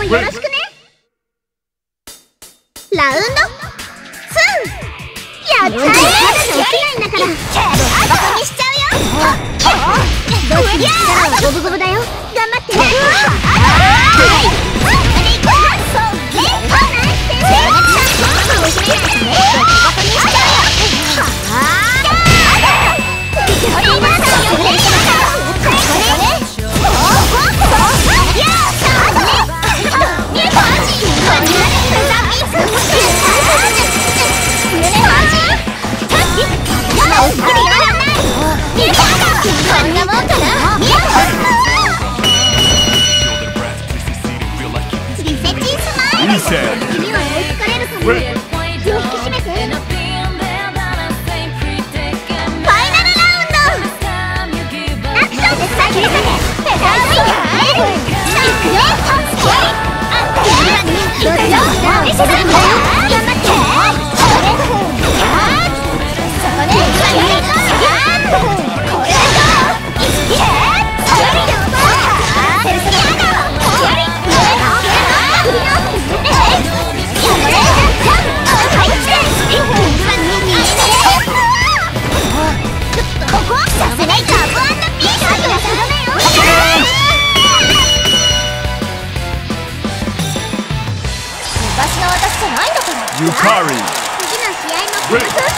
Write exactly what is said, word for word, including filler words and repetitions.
よろしくね。ラウンドツー。やったー。まだ起きないんだからバカにしちゃうよ。どっちに力は五分五分だよ。頑張ってね。君は追いつかれるかも。気を引き締めて。ファイナルラウンドアクションで先に立て。ペダルウィンガーいくよ。どっちだ。頑張ってそこ昔の私じゃないんだから。 ユカリ。 次の試合も